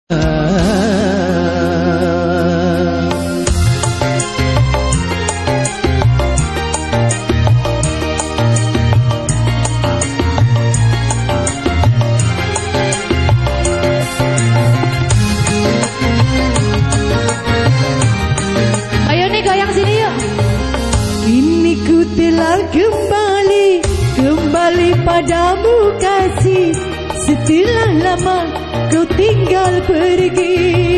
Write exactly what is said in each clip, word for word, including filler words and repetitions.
Kembali, kembali padamu kasih. Setelah lama kau tinggal pergi.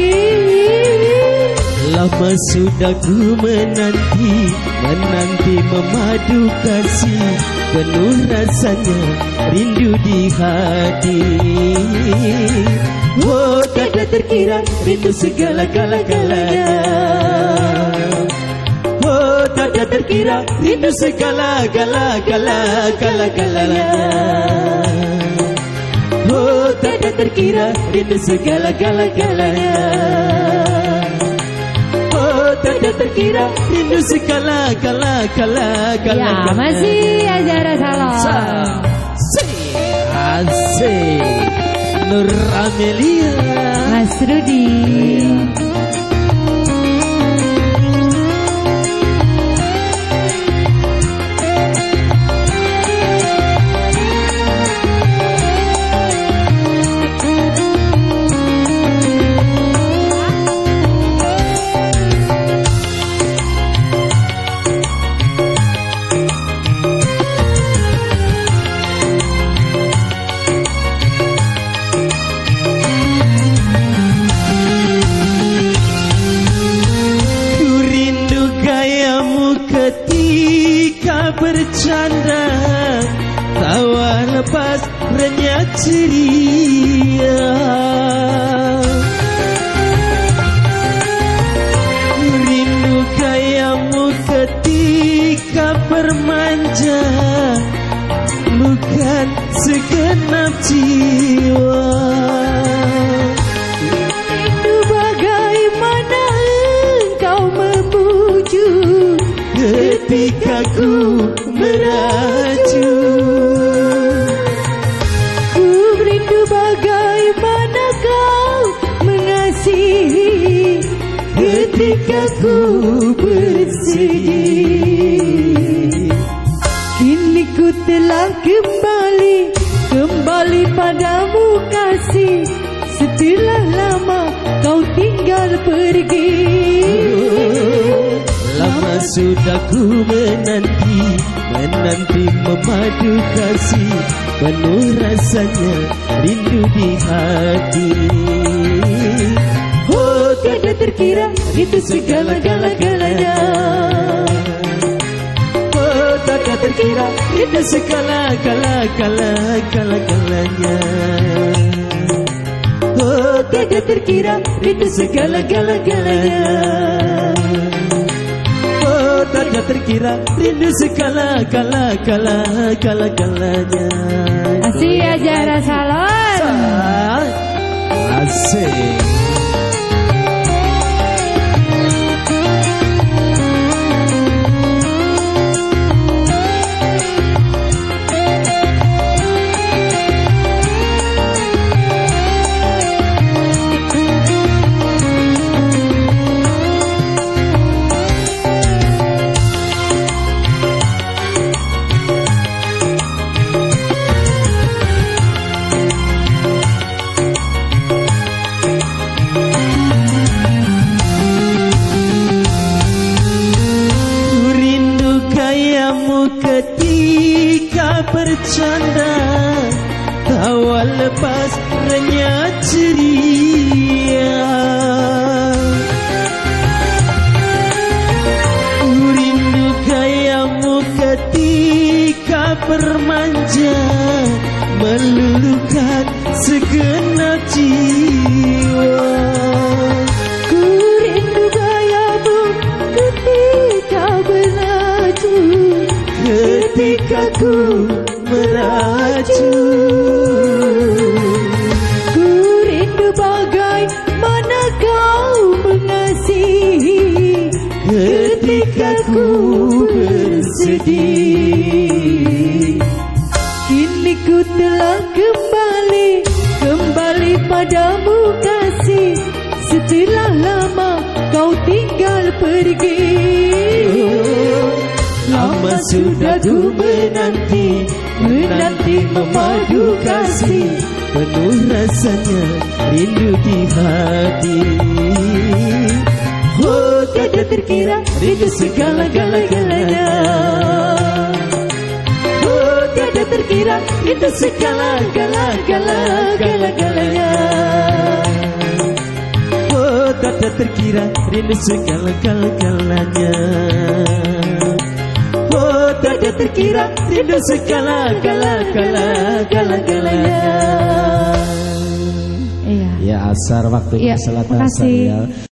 Lama sudah ku menanti, menanti memadu kasih. Penuh rasanya rindu di hati. Oh, tak ada terkira rindu segala-gala-galanya. Oh, tak ada terkira rindu segala-gala-gala-gala-galanya. Oh, tak ada terkira rindu segala-gala-galanya. Oh, tak ada terkira rindu segala-gala-gala-galanya. Ya, masih Ajaran Salon. Asik Nur Amelia, Mas Rudi. bercanda, tawa lepas renyah ceria. Rindu gayamu ketika bermanja, bukan segenap jiwa. Rindu bagaimana engkau memuju ketika ku meracun. Ku rindu bagaimana kau mengasihi ketika ku bersedih. Kini ku telah kembali, kembali padamu kasih. Setelah lama kau tinggal pergi. Lama sudah ku menanti, menanti memadu kasih. Penuh rasanya rindu di hati. Oh, tiada terkira itu segala-gala-galanya. Oh, tiada terkira itu segala-gala-gala-gala-galanya. Oh, tiada terkira itu segala-gala-galanya. Tak ada terkira rindu segala-gala-gala-gala-galanya. Asih Ajaran Salon. Asik. Ketika bercanda, tawa lepas renyah ceria. Rindu gayamu ketika bermanja, meluluhkan segenap jiwa. Ku rindu gayamu ketika beracun, ketika ku meracun. Ku rindu bagaimana kau mengasihi ketika ku bersedih. Kini ku telah kembali, kembali padamu kasih. sudah ku menanti, menanti memadu kasih, penuh rasanya rindu di hati. Oh, tiada terkira rindu segala-gala-galanya. Oh, tiada terkira rindu segala-gala-gala-gala-galanya. Oh, tiada terkira rindu segala-gala-galanya. Oh, tiada terkira rindu segala-gala-gala-galanya. Iya. Ya asar waktu Iya, salat makasih. asar ya.